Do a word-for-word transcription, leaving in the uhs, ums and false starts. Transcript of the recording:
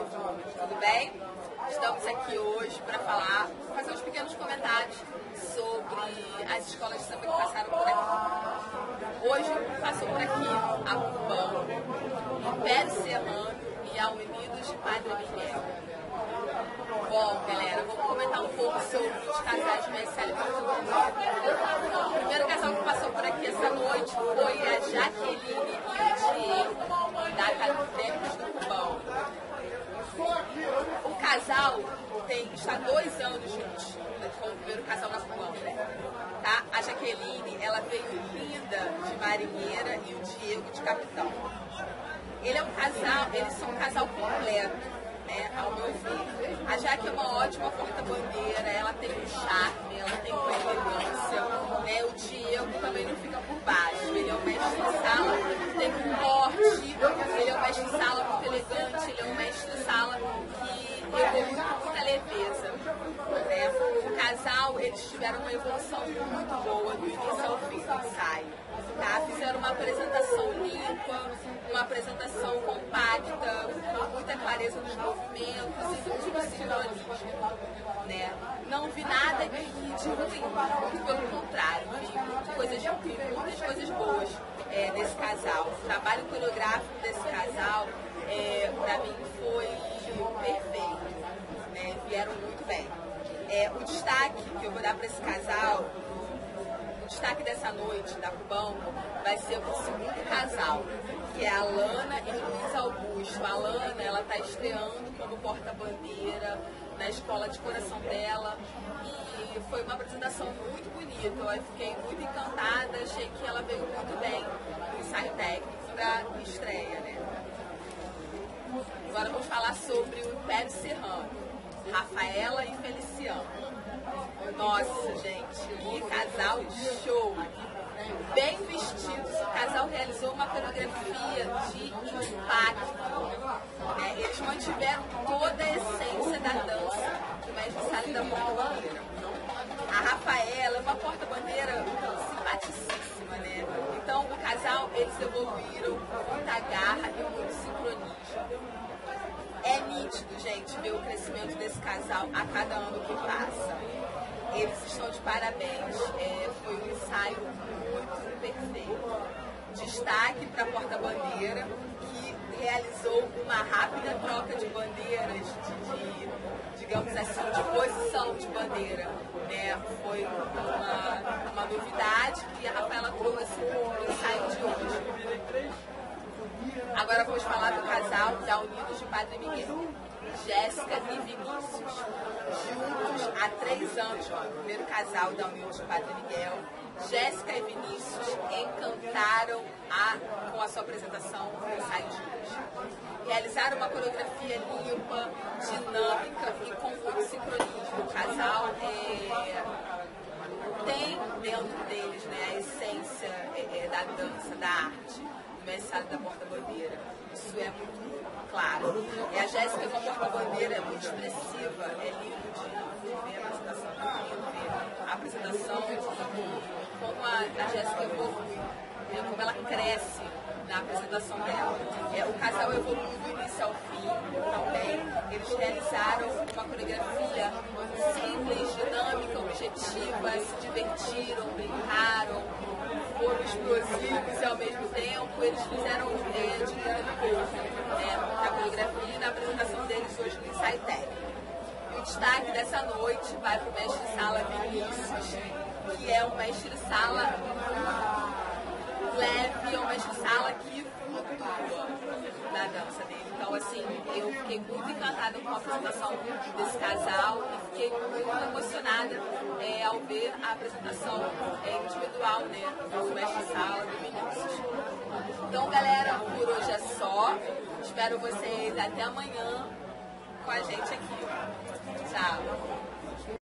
povo, tudo bem? Estamos aqui hoje para falar, fazer uns pequenos comentários sobre as escolas de samba que passaram por aqui. Hoje passou por aqui a Cubão, Império Serrano e a Unidos de Padre Miguel. Bom, galera, vou comentar um pouco sobre os casais de Mestre e Porta Bandeira. O primeiro casal que passou por aqui essa noite foi a Jaqueline e o Diego, da Acadêmicos do Cubão. O casal tem, está há dois anos juntos, foi o primeiro casal na Cubão, né? Tá? A Jaqueline, ela veio linda de marinheira e o Diego de capitão. Ele é um casal, eles são um casal completo. É, ao meu ver. A Jaque é uma ótima porta-bandeira, ela tem um charme, ela tem uma elegância, né? O Diego também não fica por baixo, ele é um mestre de sala, tem um porte, ele é um mestre de sala muito elegante, ele é um mestre de sala que evolui com muita leveza. Né? O casal, eles tiveram uma evolução muito boa do início ao fim do ensaio. Tá? Fizeram uma apresentação limpa, uma apresentação compacta, com muita clareza nos movimentos e muito sincronismo. Né? Não vi nada de ruim, muito pelo contrário, vi muitas coisas, vi muitas coisas boas é, desse casal. O trabalho coreográfico desse casal, é, para mim, foi perfeito. Né? Vieram muito bem. É, o destaque que eu vou dar para esse casal, o destaque dessa noite da Cubão, vai ser o segundo casal, que é a Lana e o Luiz Augusto. A Lana, ela está estreando como porta-bandeira na escola de coração dela e foi uma apresentação muito bonita. Eu fiquei muito encantada, achei que ela veio muito bem no ensaio técnico para estreia, né? Agora vamos falar sobre o Império Serrano, Rafaela e Feliciano. Nossa, gente, que casal show! Bem vestidos, o casal realizou uma coreografia de impacto. Né? Eles mantiveram toda a essência da dança do mestre sala da porta-bandeira. A Rafaela é uma porta-bandeira simpaticíssima, né? Então, o casal, eles evoluíram com muita garra e muito sincronismo. É nítido, gente, ver o crescimento desse casal a cada ano que passa. Eles estão de parabéns. É, foi um ensaio muito perfeito. Destaque para a porta-bandeira, que realizou uma rápida troca de bandeiras, de, de, digamos assim, de posição de bandeira. Né? Foi uma, uma novidade que a Rafaela trouxe no ensaio de hoje. Agora vamos falar do casal da Unidos de Padre Miguel, Jéssica e Vinícius. Juntos há três anos, ó, o primeiro casal da Unidos de Padre Miguel. Jéssica e Vinícius encantaram a, com a sua apresentação no ensaio de hoje. Realizaram uma coreografia limpa, dinâmica e com muito sincronismo. O casal é, tem dentro deles, né, a essência é, é, da dança, da arte. Mestre da porta-bandeira. Isso é muito claro. E a Jéssica com a porta-bandeira é muito expressiva, é lindo de ver a apresentação, é lindo ver a apresentação, como a, a Jéssica evolui, né, como ela cresce na apresentação dela. É, o casal evoluiu do início ao fim também. Eles realizaram uma coreografia simples, dinâmica, objetiva, se divertiram, brincaram, foram explosivos e ao mesmo tempo eles fizeram é, de tudo um pouco, né, na coreografia e na apresentação deles hoje no ensaio técnico. E o destaque dessa noite vai para o mestre de sala Vinícius, que é um mestre de sala leve, é um mestre de sala que flutua na dança dele. Então, assim, eu fiquei muito encantada com a apresentação desse casal e fiquei muito emocionada é, ao ver a apresentação é, individual, né, do mestre de sala, do Vinícius. Então, galera, por hoje é só. Espero vocês até amanhã com a gente aqui. Tchau!